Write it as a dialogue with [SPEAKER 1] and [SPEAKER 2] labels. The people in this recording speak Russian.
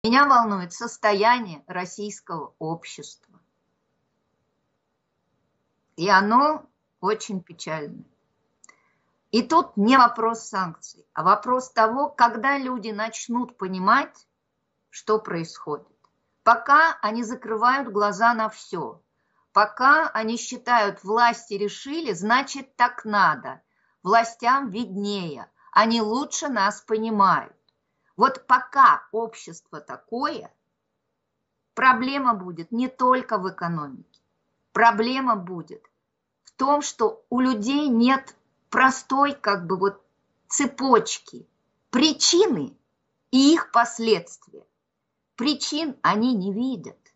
[SPEAKER 1] Меня волнует состояние российского общества. И оно очень печальное. И тут не вопрос санкций, а вопрос того, когда люди начнут понимать, что происходит. Пока они закрывают глаза на все, пока они считают, власти решили, значит так надо, властям виднее, они лучше нас понимают. Вот пока общество такое, проблема будет не только в экономике, проблема будет в том, что у людей нет простой цепочки, причины и их последствия. Причин они не видят.